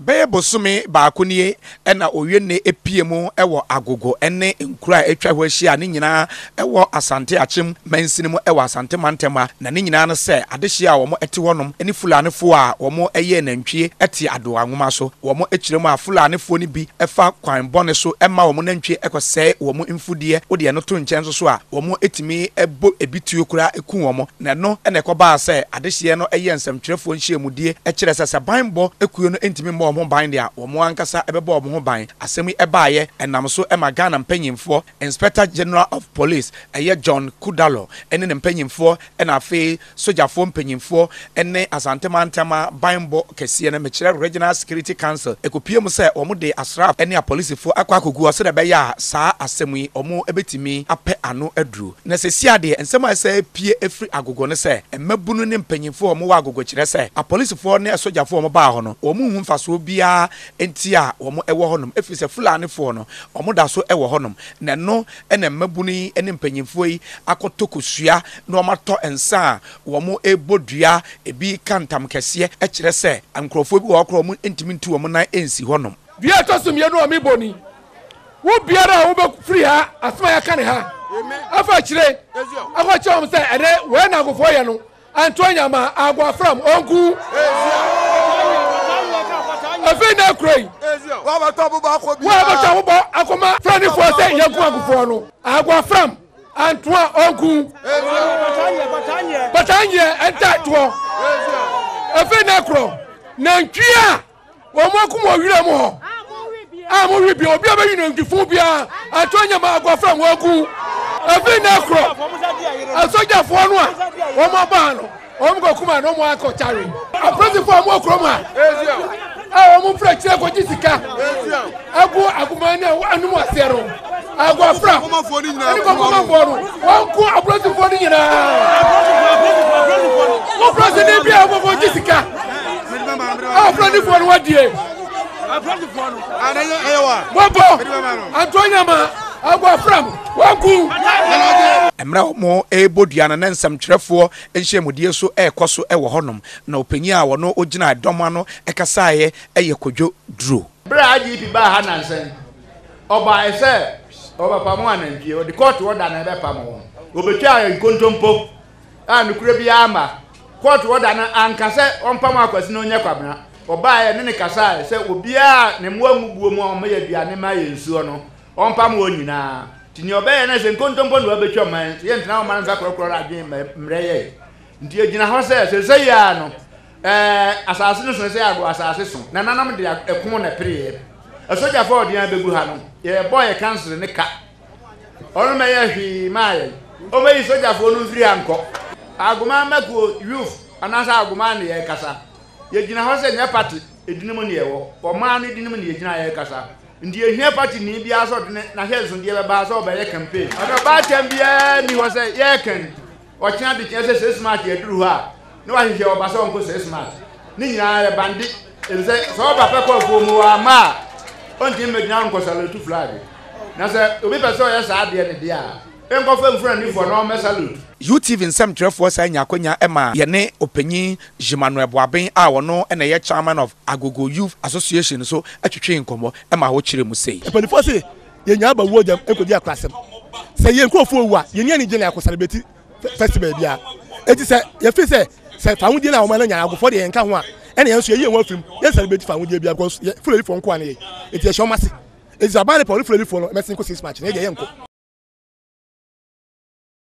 Bɛyɛ bosome baako nie ɛna owie ne epie mu ɛwɔ Agogo ɛne nkura etwa hɔ ahyia ne nyinaa ɛwɔ Asante Akyem mansini mu ɛwɔ Asante Mantema na ne nyinaa no sɛ adehyia a wɔn ɛte hɔnom ɛne Fulanifo a wɔn ɛyɛ nantwie ɛte adoa nwoma so wɔn ekyire mu a Fulanifo ne bi ɛfa kwan bɔne so ɛma wɔn nantwie ɛkɔsɛe wɔn mfudie wode ɛno to nkyɛn so a wɔn etimi ɛbɔ ebituo kura eku wɔn na no ɛna ɛkɔbaa sɛ adehyia no ɛyɛ nsɛmtwerɛfoɔ nhyiamudie ɛkyerɛ sɛ banbɔ ekuo no ntimi mbɔ wɔn ban dia wɔn ankasa ɛbɛbɔ wɔn ho ban asɛm yi ɛbaayɛ ɛnam so ɛma Ghana mpanyimfoɔ Inspector General of Police ɛyɛ John Kudalo ɛne ne mpanyimfoɔ ɛna afei sojafoɔ mpanyimfoɔ ɛne Asante Mantema banbɔ kɛseɛ no mekyerɛ Regional Security Council ekopie mu sɛ wɔn de asraf ɛne apolisifoɔ akɔ akogu ɔsɛ dɛ bɛyɛ a saa asɛm yi wɔn ɛbɛtumi apɛ ano aduru na sɛsi adeɛ nsɛm a ɛsɛ pie efiri Agogo ne sɛ mmabunu ne mpanyimfoɔ wɔn wɔ Agogo kyerɛ sɛ apolisifoɔ ne sojafoɔ wɔn baa hɔ no wɔn hu mfasoɔ biara enti a wɔn ɛwɔ hɔnom efiri sɛ Fulanifoɔ no wɔn da so ɛwɔ hɔnom na no ɛna mmabunu yi ne mpanyimfoɔ yi akɔtɔ kosua na wɔn atɔ nsa a wɔn ɛbɔ dua ebi kantam kɛseɛ ɛkyerɛ sɛ nkurɔfoɔ bi wɔ hɔ wɔn ntumi ntu wɔn nan ɛnsi hɔnom dua tɔsum yɛ no wɔn bɔ wo biara wo bɛ firi ha asoma yɛ ka ne ha afa kyerɛ akɔ kyerɛ wɔn sɛ ɛdɛ wɔn na agofoɔ yɛ no Antoanyama agwafram onku afei na kuroi wa ba to bo akoma Fulanifoɔ sɛ yɛnku agofoɔ no agwafram Antoa onku batanye entatoɔ afei na kuro nantwia wɔn akum ɔwira mu hɔ mo wi bi obi abayi nantwifo bia Antoanyama agwafram onku afei na kuro asojafoɔ no a wɔn aba no wɔn go kuma no mo akɔ chari apolisifoɔ mo kuro ma wɔn mfra kyerɛ kɔ jisika agu aguma ne anum asero agu afra ne ko komafoɔ no wɔn ko apolisifoɔ no nyinaa mo president bia wɔn ko jisika Fulanifoɔ no wadie bobo Antoanyama agwafram wanku emra mo ebodua na nsɛmtwerɛfoɔ nhyiamudie so ɛkɔ so ɛwɔ hɔnom na opanyin a wɔno ogyina dɔm ano ɛkasaayɛ ɛyɛ kodwo duro bra GP ba ha nansen oba ɛsɛ oba pamo ananpie o de court order na ɛbɛ pamo obetwa nkontompo a nukure bi ama court order na ankasɛ ɔmpam akwasi na onye kwabena oba yɛ ne kasaayɛ sɛ obia ne moamu buo mu ɔmo yɛ duane ma yɛ nsuo no ɔmpam wɔ nyinaa tini obɛyɛ na sɛ nkontompo no abɛtwa man yɛ ntena wo man zakorokoro adwen mmerɛ yɛ nti egyina hɔ sɛ ya no asase no so sɛ ago asase so na nanam de ɛko na pereyɛ asojafo ɔde abɛgu ha no yɛ boy council ne ka ɔno ma yɛ hwi maayɛ ɔmɛyi sojafo no mfiri ankɔ agoma mako youth anasa agoma ne yɛ kasa yɛgyina hɔ sɛ nyɛ party edinum ne yɛwɔ ɔmaa no edinum ne yɛgyina yɛ kasa ndi ehia party ni bia so de na hwɛ so de bɛba so ɔbɛyɛ campaign ɔno ba kyɛm bia ni hɔ sɛ yɛ kan ɔkyena de kyɛ sɛ smart yɛ duru ha ne wa hwehwɛ ɔba sɛ ɔnko sɛ smart ne nyinaa yɛ bandi sɛ so ɔba pɛ kɔ fo mu ama ɔnti mmegyina nko salute flag na sɛ obi pɛ sɛ ɔyɛ saa de ne dia enkɔfo Fulanifoɔ na ɔmɛ salute UTV nsɛmtwerɛfoɔ sɛ nyakonya ɛma yɛne opanyin Jimano Ebuaben a wɔno ɛna yɛ chairman of Agogo Youth Association so atwetwe nkɔmmɔ ɛma ho kyerɛ mu sei epanifoɔ sɛ yɛnya aba wo agam ekodi akrasɛm sɛ yɛn nkurɔfoɔ wu a yɛnya ne gyina akɔsarebeti festival bia eti sɛ yɛfi sɛ fawudie na wɔn anya agofo de yɛn ka ho a ɛna yɛn so yɛyɛ wɔn afirim yɛn celebrate fawudie bia because Fulanifoɔ nko a ne yɛ eti yɛhyɛ ɔmase eti abane Fulanifoɔ no mɛsin ko 6 match na yɛ nkɔ